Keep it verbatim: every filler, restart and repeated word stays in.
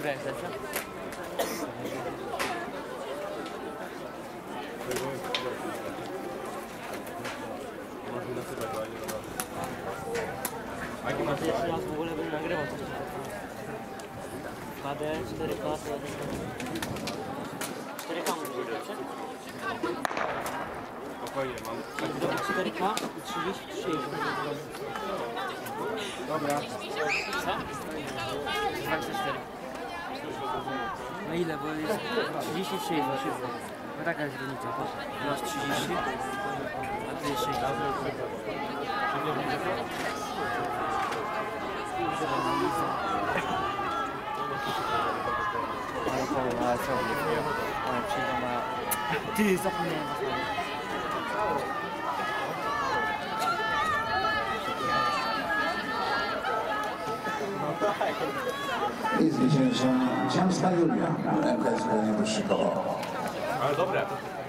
ręce, co? Jaki masz Jeszcze raz w ogóle bym nagrywał coś. K D, cztery K, cztery K mówię, dobrze? Spokojnie, mam. cztery K i trzydzieści trzy. Dobra. Co? dwadzieścia cztery. No ile, bo jest trzydzieści trzy jest szybko. No taka jest różnica. Tu masz trzydzieści, a tu jest sześćdziesiąt. Ale powiem, ale co mnie? Ale przyjdą na... Ty, zapomniałem was. I zwycięża Dziamska Julia, M K S Najwyższy Koło. Ale dobre.